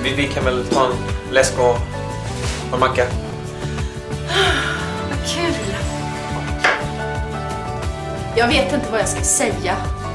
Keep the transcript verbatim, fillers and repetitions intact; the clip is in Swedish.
Vi, vi kan väl ta en läsk och en macka. Vad kul. Jag vet inte vad jag ska säga.